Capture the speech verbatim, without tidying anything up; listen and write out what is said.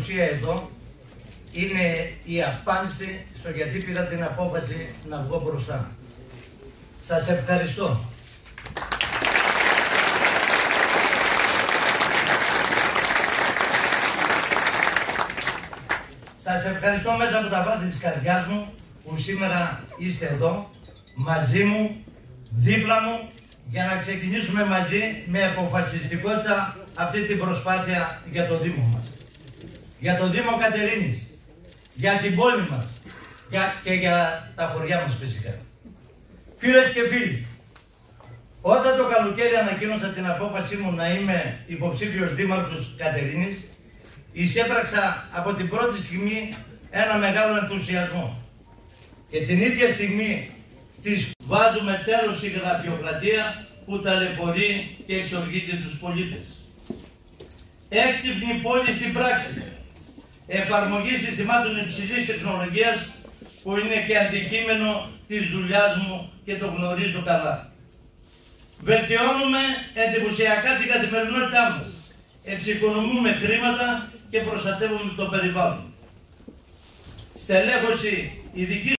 παρουσία εδώ είναι η απάντηση στο γιατί πήρα την απόφαση να βγω μπροστά. Σας ευχαριστώ. Σας ευχαριστώ μέσα από τα βάθη της καρδιάς μου που σήμερα είστε εδώ, μαζί μου, δίπλα μου, για να ξεκινήσουμε μαζί με αποφασιστικότητα αυτή την προσπάθεια για το Δήμο μας. Για το Δήμο Κατερίνης, για την πόλη μας για, και για τα χωριά μας φυσικά. Φίλες και φίλοι, όταν το καλοκαίρι ανακοίνωσα την απόφασή μου να είμαι υποψήφιος δήμαρχος Κατερίνης, εισέπραξα από την πρώτη στιγμή ένα μεγάλο ενθουσιασμό. Και την ίδια στιγμή της βάζουμε τέλος στη γραφειοκρατία που ταλαιπωρεί και εξοργίζει τους πολίτες. Έξυπνη πόλη στην πράξη. Εφαρμογή συστημάτων υψηλής τεχνολογίας που είναι και αντικείμενο της δουλειάς μου και το γνωρίζω καλά. Βελτιώνουμε εντυπωσιακά την καθημερινότητά μας. Εξοικονομούμε χρήματα και προστατεύουμε το περιβάλλον. Στελέχωση ειδική